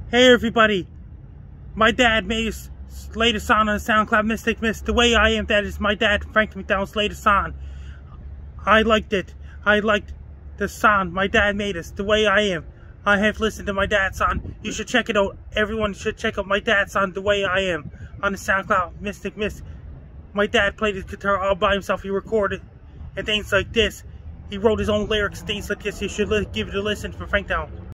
Hey everybody, my dad made his latest song on SoundCloud, Mystic Miss, The Way I Am. That is my dad Frank MacDonald's latest song. I liked it. I liked the song my dad made us, The Way I Am. I have listened to my dad's song. You should check it out. Everyone should check out my dad's song, The Way I Am, on the SoundCloud, Mystic Miss. My dad played his guitar all by himself. He recorded and things like this. He wrote his own lyrics, things like this. You should give it a listen for Frank MacDonald.